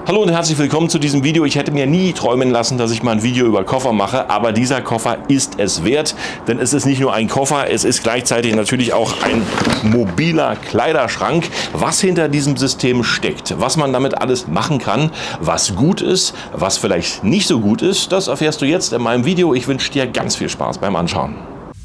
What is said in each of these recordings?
Hallo und herzlich willkommen zu diesem Video. Ich hätte mir nie träumen lassen, dass ich mal ein Video über Koffer mache, aber dieser Koffer ist es wert, denn es ist nicht nur ein Koffer, es ist gleichzeitig natürlich auch ein mobiler Kleiderschrank. Was hinter diesem System steckt, was man damit alles machen kann, was gut ist, was vielleicht nicht so gut ist, das erfährst du jetzt in meinem Video. Ich wünsche dir ganz viel Spaß beim Anschauen.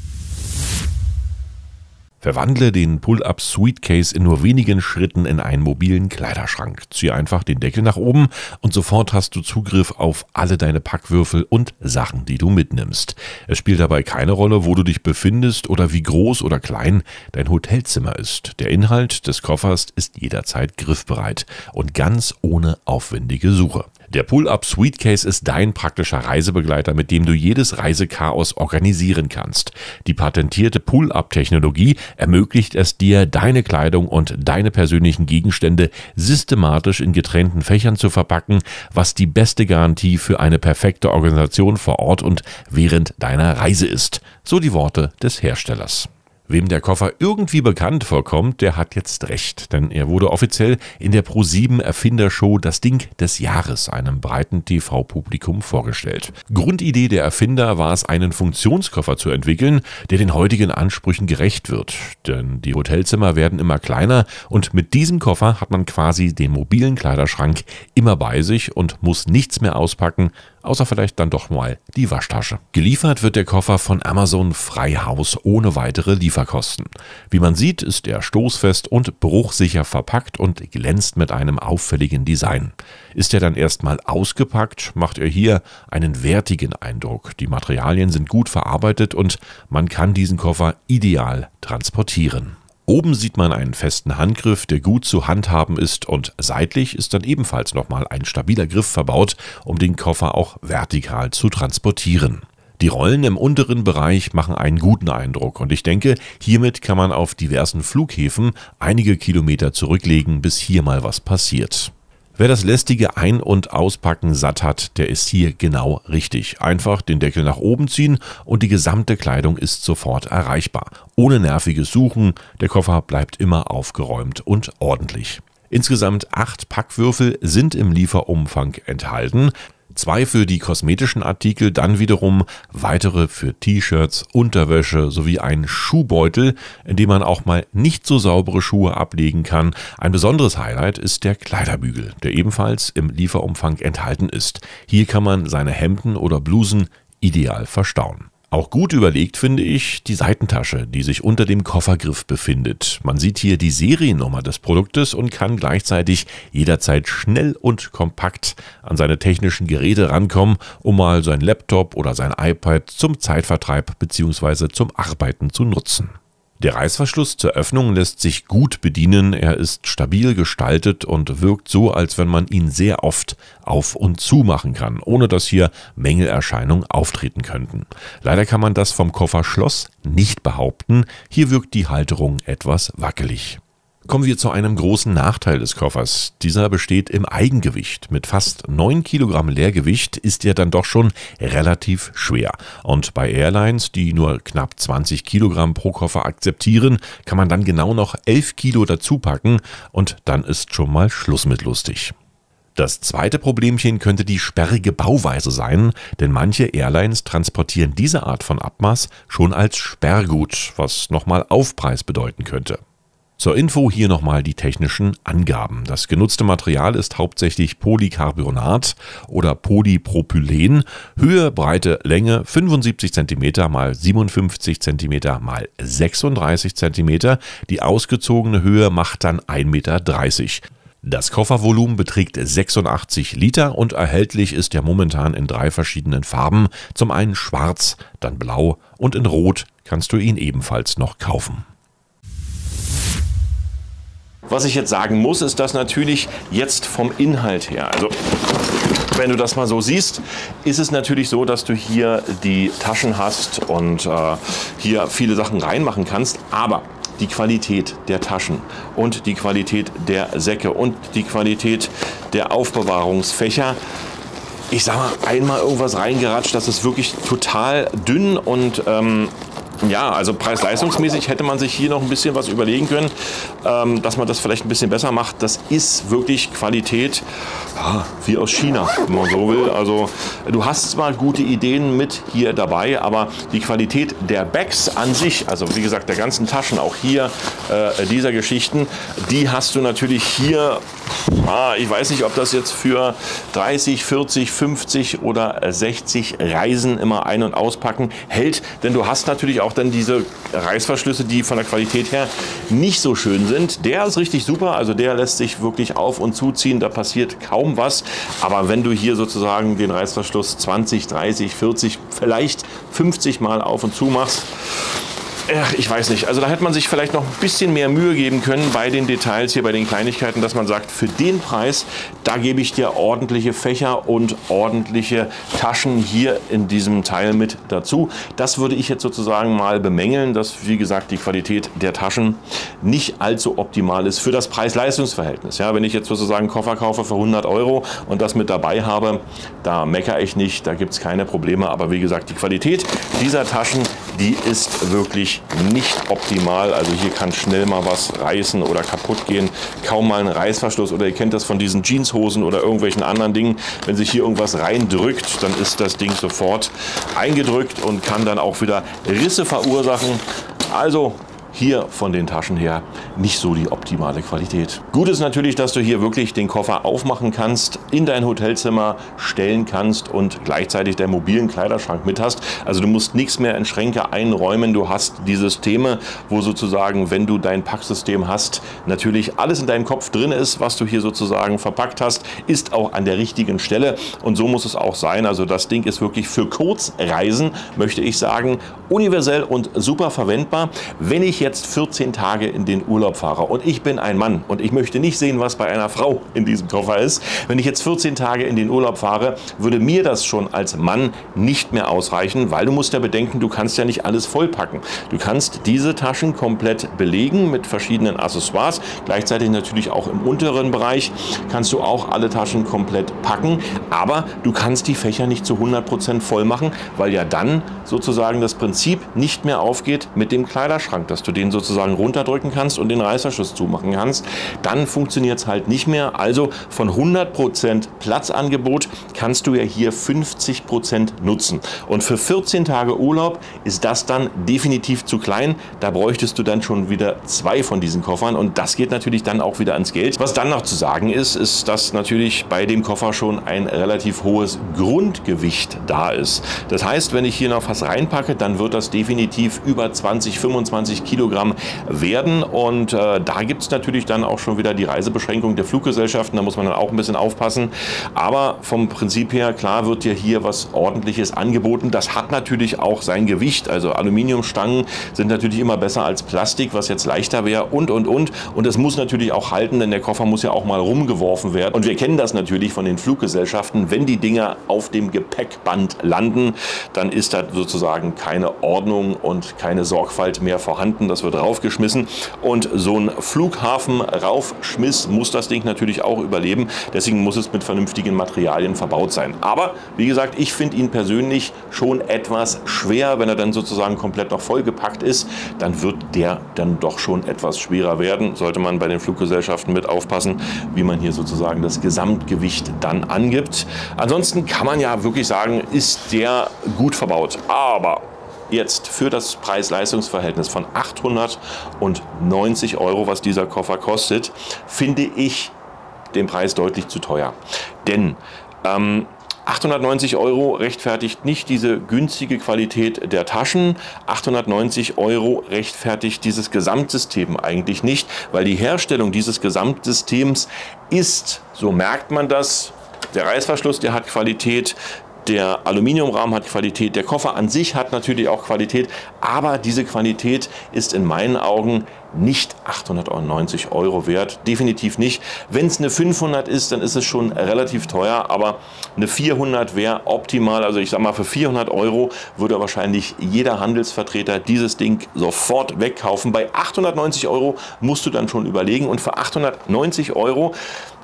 Verwandle den Pull-Up Suitcase in nur wenigen Schritten in einen mobilen Kleiderschrank. Ziehe einfach den Deckel nach oben und sofort hast du Zugriff auf alle deine Packwürfel und Sachen, die du mitnimmst. Es spielt dabei keine Rolle, wo du dich befindest oder wie groß oder klein dein Hotelzimmer ist. Der Inhalt des Koffers ist jederzeit griffbereit und ganz ohne aufwendige Suche. Der Pull-Up Suitcase ist dein praktischer Reisebegleiter, mit dem du jedes Reisechaos organisieren kannst. Die patentierte Pull-Up-Technologie ermöglicht es dir, deine Kleidung und deine persönlichen Gegenstände systematisch in getrennten Fächern zu verpacken, was die beste Garantie für eine perfekte Organisation vor Ort und während deiner Reise ist. So die Worte des Herstellers. Wem der Koffer irgendwie bekannt vorkommt, der hat jetzt recht, denn er wurde offiziell in der Pro7 Erfindershow Das Ding des Jahres einem breiten TV-Publikum vorgestellt. Grundidee der Erfinder war es, einen Funktionskoffer zu entwickeln, der den heutigen Ansprüchen gerecht wird. Denn die Hotelzimmer werden immer kleiner und mit diesem Koffer hat man quasi den mobilen Kleiderschrank immer bei sich und muss nichts mehr auspacken, außer vielleicht dann doch mal die Waschtasche. Geliefert wird der Koffer von Amazon Freihaus ohne weitere Lieferkosten. Wie man sieht, ist er stoßfest und bruchsicher verpackt und glänzt mit einem auffälligen Design. Ist er dann erstmal ausgepackt, macht er hier einen wertigen Eindruck. Die Materialien sind gut verarbeitet und man kann diesen Koffer ideal transportieren. Oben sieht man einen festen Handgriff, der gut zu handhaben ist, und seitlich ist dann ebenfalls nochmal ein stabiler Griff verbaut, um den Koffer auch vertikal zu transportieren. Die Rollen im unteren Bereich machen einen guten Eindruck und ich denke, hiermit kann man auf diversen Flughäfen einige Kilometer zurücklegen, bis hier mal was passiert. Wer das lästige Ein- und Auspacken satt hat, der ist hier genau richtig. Einfach den Deckel nach oben ziehen und die gesamte Kleidung ist sofort erreichbar. Ohne nerviges Suchen, der Koffer bleibt immer aufgeräumt und ordentlich. Insgesamt 8 Packwürfel sind im Lieferumfang enthalten. 2 für die kosmetischen Artikel, dann wiederum weitere für T-Shirts, Unterwäsche sowie ein Schuhbeutel, in dem man auch mal nicht so saubere Schuhe ablegen kann. Ein besonderes Highlight ist der Kleiderbügel, der ebenfalls im Lieferumfang enthalten ist. Hier kann man seine Hemden oder Blusen ideal verstauen. Auch gut überlegt finde ich die Seitentasche, die sich unter dem Koffergriff befindet. Man sieht hier die Seriennummer des Produktes und kann gleichzeitig jederzeit schnell und kompakt an seine technischen Geräte rankommen, um mal sein Laptop oder sein iPad zum Zeitvertreib bzw. zum Arbeiten zu nutzen. Der Reißverschluss zur Öffnung lässt sich gut bedienen, er ist stabil gestaltet und wirkt so, als wenn man ihn sehr oft auf und zu machen kann, ohne dass hier Mängelerscheinungen auftreten könnten. Leider kann man das vom Kofferschloss nicht behaupten, hier wirkt die Halterung etwas wackelig. Kommen wir zu einem großen Nachteil des Koffers. Dieser besteht im Eigengewicht. Mit fast 9 Kilogramm Leergewicht ist er dann doch schon relativ schwer. Und bei Airlines, die nur knapp 20 Kilogramm pro Koffer akzeptieren, kann man dann genau noch 11 Kilo dazu packen und dann ist schon mal Schluss mit lustig. Das zweite Problemchen könnte die sperrige Bauweise sein, denn manche Airlines transportieren diese Art von Abmaß schon als Sperrgut, was nochmal Aufpreis bedeuten könnte. Zur Info hier nochmal die technischen Angaben. Das genutzte Material ist hauptsächlich Polycarbonat oder Polypropylen. Höhe, Breite, Länge 75 cm x 57 cm x 36 cm. Die ausgezogene Höhe macht dann 1,30 Meter. Das Koffervolumen beträgt 86 Liter und erhältlich ist er momentan in 3 verschiedenen Farben. Zum einen schwarz, dann blau und in rot kannst du ihn ebenfalls noch kaufen. Was ich jetzt sagen muss, ist, dass natürlich jetzt vom Inhalt her, also wenn du das mal so siehst, ist es natürlich so, dass du hier die Taschen hast und hier viele Sachen reinmachen kannst, aber die Qualität der Taschen und die Qualität der Säcke und die Qualität der Aufbewahrungsfächer, ich sag mal, einmal irgendwas reingeratscht, das ist wirklich total dünn und Ja, also preis-leistungsmäßig hätte man sich hier noch ein bisschen was überlegen können, dass man das vielleicht ein bisschen besser macht. Das ist wirklich Qualität, ja, wie aus China, wenn man so will. Also du hast zwar gute Ideen mit hier dabei, aber die Qualität der Bags an sich, also wie gesagt der ganzen Taschen, auch hier dieser Geschichten, die hast du natürlich hier, ich weiß nicht, ob das jetzt für 30, 40, 50 oder 60 Reisen immer ein- und auspacken hält, denn du hast natürlich auch dann diese Reißverschlüsse, die von der Qualität her nicht so schön sind. Der ist richtig super, also der lässt sich wirklich auf- und zuziehen, da passiert kaum was. Aber wenn du hier sozusagen den Reißverschluss 20, 30, 40, vielleicht 50 Mal auf und zu machst, ich weiß nicht, also da hätte man sich vielleicht noch ein bisschen mehr Mühe geben können bei den Details hier, bei den Kleinigkeiten, dass man sagt, für den Preis, da gebe ich dir ordentliche Fächer und ordentliche Taschen hier in diesem Teil mit dazu. Das würde ich jetzt sozusagen mal bemängeln, dass, wie gesagt, die Qualität der Taschen nicht allzu optimal ist für das Preis-Leistungs-Verhältnis. Ja, wenn ich jetzt sozusagen einen Koffer kaufe für 100 € und das mit dabei habe, da meckere ich nicht, da gibt es keine Probleme. Aber wie gesagt, die Qualität dieser Taschen, die ist wirklich nicht optimal. Also hier kann schnell mal was reißen oder kaputt gehen. Kaum mal ein Reißverschluss, oder ihr kennt das von diesen Jeanshosen oder irgendwelchen anderen Dingen. Wenn sich hier irgendwas reindrückt, dann ist das Ding sofort eingedrückt und kann dann auch wieder Risse verursachen. Also hier von den Taschen her nicht so die optimale Qualität. Gut ist natürlich, dass du hier wirklich den Koffer aufmachen kannst, in dein Hotelzimmer stellen kannst und gleichzeitig deinen mobilen Kleiderschrank mit hast. Also du musst nichts mehr in Schränke einräumen. Du hast die Systeme, wo sozusagen, wenn du dein Packsystem hast, natürlich alles in deinem Kopf drin ist, was du hier sozusagen verpackt hast, ist auch an der richtigen Stelle. Und so muss es auch sein. Also das Ding ist wirklich für Kurzreisen, möchte ich sagen, universell und super verwendbar. Wenn ich jetzt 14 Tage in den Urlaub fahre und ich bin ein Mann und ich möchte nicht sehen, was bei einer Frau in diesem Koffer ist. Wenn ich jetzt 14 Tage in den Urlaub fahre, würde mir das schon als Mann nicht mehr ausreichen, weil du musst ja bedenken, du kannst ja nicht alles vollpacken. Du kannst diese Taschen komplett belegen mit verschiedenen Accessoires. Gleichzeitig natürlich auch im unteren Bereich kannst du auch alle Taschen komplett packen, aber du kannst die Fächer nicht zu 100% voll machen, weil ja dann sozusagen das Prinzip nicht mehr aufgeht mit dem Kleiderschrank, dass du den sozusagen runterdrücken kannst und den Reißverschluss zumachen kannst. Dann funktioniert es halt nicht mehr. Also von 100% Platzangebot kannst du ja hier 50% nutzen. Und für 14 Tage Urlaub ist das dann definitiv zu klein. Da bräuchtest du dann schon wieder 2 von diesen Koffern und das geht natürlich dann auch wieder ans Geld. Was dann noch zu sagen ist, ist, dass natürlich bei dem Koffer schon ein relativ hohes Grundgewicht da ist. Das heißt, wenn ich hier noch was reinpacke, dann wird das definitiv über 20, 25 Kilogramm werden und da gibt es natürlich dann auch schon wieder die Reisebeschränkung der Fluggesellschaften, da muss man dann auch ein bisschen aufpassen, aber vom Prinzip her, klar, wird dir hier was Ordentliches angeboten. Das hat natürlich auch sein Gewicht, also Aluminiumstangen sind natürlich immer besser als Plastik, was jetzt leichter wäre und es muss natürlich auch halten, denn der Koffer muss ja auch mal rumgeworfen werden und wir kennen das natürlich von den Fluggesellschaften, wenn die Dinger auf dem Gepäckband landen, dann ist da sozusagen keine Ordnung und keine Sorgfalt mehr vorhanden. Das wird raufgeschmissen und so ein Flughafen-Raufschmiss muss das Ding natürlich auch überleben. Deswegen muss es mit vernünftigen Materialien verbaut sein. Aber wie gesagt, ich finde ihn persönlich schon etwas schwer. Wenn er dann sozusagen komplett noch vollgepackt ist, dann wird der dann doch schon etwas schwerer werden. Sollte man bei den Fluggesellschaften mit aufpassen, wie man hier sozusagen das Gesamtgewicht dann angibt. Ansonsten kann man ja wirklich sagen, ist der gut verbaut. Aber jetzt für das Preis-Leistungs-Verhältnis von 890 €, was dieser Koffer kostet, finde ich den Preis deutlich zu teuer. Denn 890 € rechtfertigt nicht diese günstige Qualität der Taschen. 890 € rechtfertigt dieses Gesamtsystem eigentlich nicht, weil die Herstellung dieses Gesamtsystems ist, so merkt man das, der Reißverschluss, der hat Qualität, der Aluminiumrahmen hat Qualität, der Koffer an sich hat natürlich auch Qualität, aber diese Qualität ist in meinen Augen nicht 890 € wert, definitiv nicht. Wenn es eine 500 ist, dann ist es schon relativ teuer, aber eine 400 wäre optimal. Also ich sag mal, für 400 € würde wahrscheinlich jeder Handelsvertreter dieses Ding sofort wegkaufen. Bei 890 € musst du dann schon überlegen und für 890 €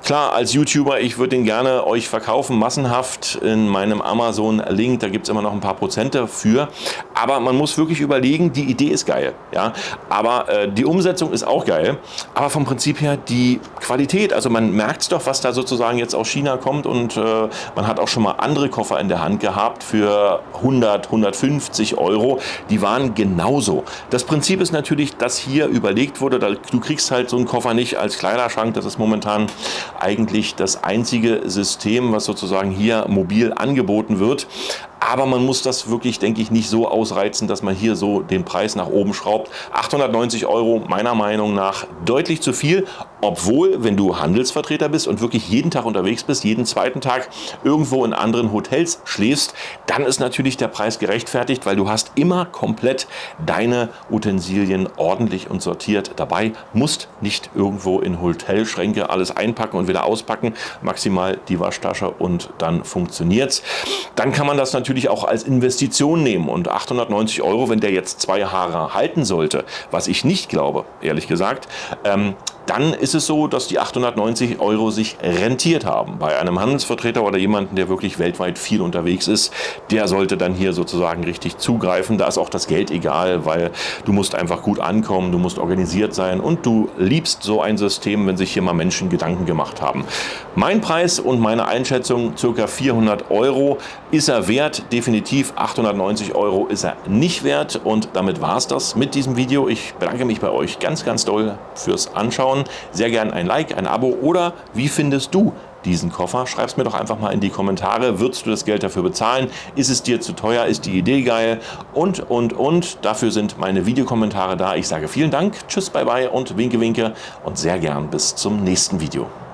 Klar, als YouTuber, ich würde den gerne euch verkaufen, massenhaft in meinem Amazon-Link, da gibt es immer noch ein paar Prozente für, aber man muss wirklich überlegen, die Idee ist geil, ja, aber die Umsetzung ist auch geil, aber vom Prinzip her die Qualität, also man merkt es doch, was da sozusagen jetzt aus China kommt und man hat auch schon mal andere Koffer in der Hand gehabt für 100, 150 Euro, die waren genauso. Das Prinzip ist natürlich, dass hier überlegt wurde, du kriegst halt so einen Koffer nicht als Kleiderschrank, das ist momentan eigentlich das einzige System, was sozusagen hier mobil angeboten wird. Aber man muss das wirklich, denke ich, nicht so ausreizen, dass man hier so den Preis nach oben schraubt. 890 Euro meiner Meinung nach deutlich zu viel, obwohl, wenn du Handelsvertreter bist und wirklich jeden Tag unterwegs bist, jeden zweiten Tag irgendwo in anderen Hotels schläfst, dann ist natürlich der Preis gerechtfertigt, weil du hast immer komplett deine Utensilien ordentlich und sortiert dabei, musst nicht irgendwo in Hotelschränke alles einpacken und wieder auspacken, maximal die Waschtasche und dann funktioniert's. Dann kann man das natürlich auch als Investition nehmen und 890 Euro, wenn der jetzt 2 Jahre halten sollte, was ich nicht glaube, ehrlich gesagt, dann ist es so, dass die 890 Euro sich rentiert haben. Bei einem Handelsvertreter oder jemanden, der wirklich weltweit viel unterwegs ist, der sollte dann hier sozusagen richtig zugreifen. Da ist auch das Geld egal, weil du musst einfach gut ankommen, du musst organisiert sein und du liebst so ein System, wenn sich hier mal Menschen Gedanken gemacht haben. Mein Preis und meine Einschätzung ca. 400 Euro ist er wert, definitiv 890 Euro ist er nicht wert und damit war es das mit diesem Video. Ich bedanke mich bei euch ganz, ganz doll fürs Anschauen. Sehr gern ein Like, ein Abo oder wie findest du diesen Koffer? Schreib es mir doch einfach mal in die Kommentare. Würdest du das Geld dafür bezahlen? Ist es dir zu teuer? Ist die Idee geil? Und. Dafür sind meine Videokommentare da. Ich sage vielen Dank, tschüss, bye bye und winke, winke und sehr gern bis zum nächsten Video.